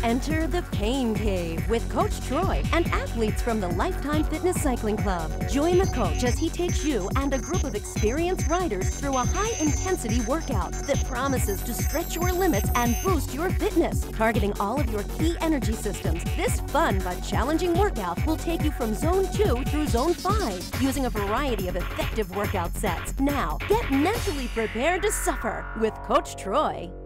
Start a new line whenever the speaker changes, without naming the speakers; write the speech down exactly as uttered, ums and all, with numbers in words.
Enter the Pain Cave with Coach Troy and athletes from the Lifetime Fitness Cycling Club. Join the coach as he takes you and a group of experienced riders through a high-intensity workout that promises to stretch your limits and boost your fitness. Targeting all of your key energy systems, this fun but challenging workout will take you from Zone two through Zone five using a variety of effective workout sets. Now, get mentally prepared to suffer with Coach Troy.